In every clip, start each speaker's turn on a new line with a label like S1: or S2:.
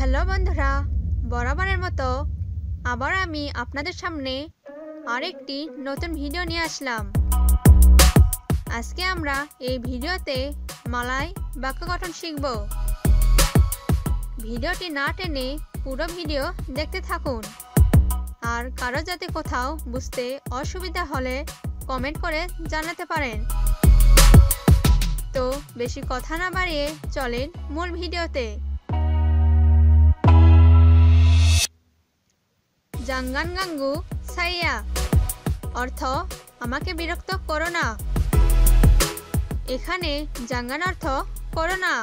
S1: Hello বন্ধুরা, বরাবরের মতো আবার আমি আপনাদের সামনে আরেকটি নতুন ভিডিও নিয়ে আসলাম। আজকে আমরা এই ভিডিওতে মালয় বাক্য গঠন শিখব। ভিডিওটি না টেনে পুরো ভিডিও দেখতে থাকুন। আর কারো যাতে কোথাও বুঝতে অসুবিধা হলে কমেন্ট করে জানাতে পারেন। তো বেশি কথা না বাড়িয়ে চলেন মূল ভিডিওতে। জাঙ্গান গাঙ্গু সাইয়া অর্থ আমাকে বিরক্ত করো না। এখানে জাঙ্গান অর্থ করো না,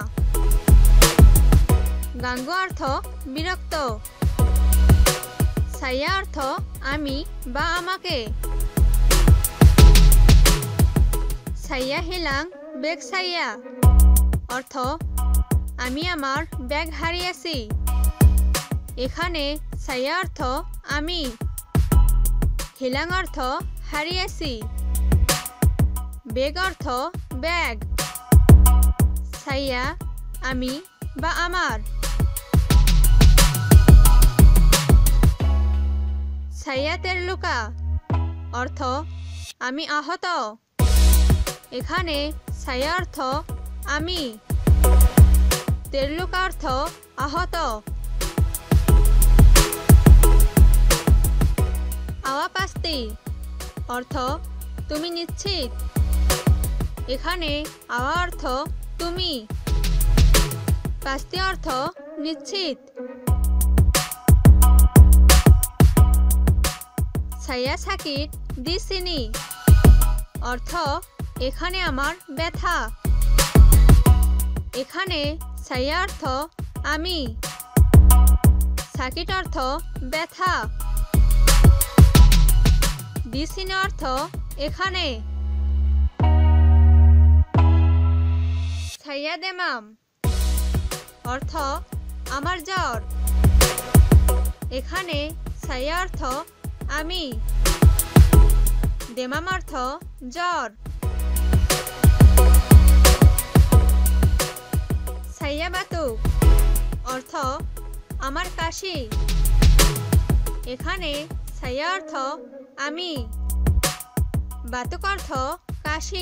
S1: গাঙ্গু অর্থ বিরক্ত, সাইয়া অর্থ আমি বা আমাকে। সাইয়া হিলাং ব্যাগ সাইয়া অর্থ আমি আমার ব্যাগ হারিয়েছি। এখানে সাইয়া অর্থ আমি, হিলাং অর্থ হারিয়েছি, ব্যাগ অর্থ ব্যাগ, সাইয়া আমি বা আমার। সাইয়া তেরলুকা অর্থ আমি আহত। এখানে সাইয়া অর্থ আমি, তেরলুকা অর্থ আহত। আওয়া পাস্তি অর্থ তুমি নিশ্চিত। এখানে আওয়া অর্থ তুমি, পাস্তি অর্থ নিশ্চিত। সাইয়া সাকিট দিসিনি অর্থ এখানে আমার ব্যথা। এখানে সাইয়া অর্থ আমি, সাকিট অর্থ ব্যথা, দিসিনি অর্থ এখানে। সাইয়া দেমাম অর্থ আমার জ্বর। এখানে সাইয়া অর্থ আমি, দেমাম অর্থ জ্বর। সাইয়া বাতুক অর্থ আমার কাশি। এখানে সাইয়া অর্থ আমি, বাতুক অর্থ কাশি।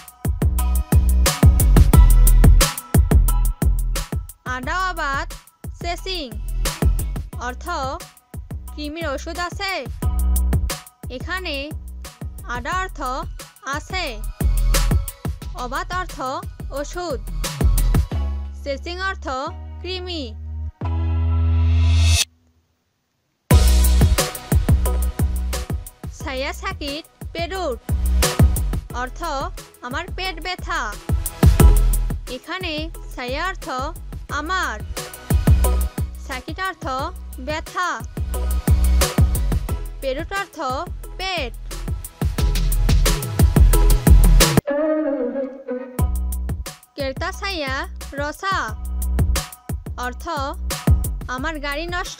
S1: আডা আবাদ সেসিং অর্থ কৃমির ওষুধ আছে। এখানে আডা অর্থ আছে, অবাত অর্থ ওষুধ, সেসিং অর্থ কৃমি। সাইয়া সাকিট পেরুট অর্থ আমার পেট ব্যথা। এখানে সাইয়া অর্থ আমার, সাকিট অর্থ ব্যথা, পেরুট অর্থ পেট। কেরতা সাইয়া রসা অর্থ আমার গাড়ি নষ্ট।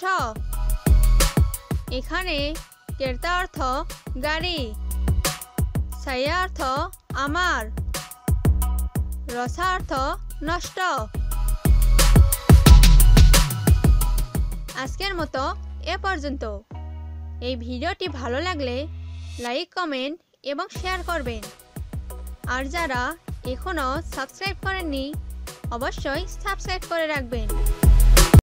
S1: এখানে কেরতা অর্থ গাড়ি, সাইয়া অর্থ আমার, রসা অর্থ নষ্ট। আজকের মতো এ পর্যন্ত। এই ভিডিওটি ভালো লাগলে লাইক, কমেন্ট এবং শেয়ার করবেন। আর যারা এখনও সাবস্ক্রাইব করেননি অবশ্যই সাবস্ক্রাইব করে রাখবেন।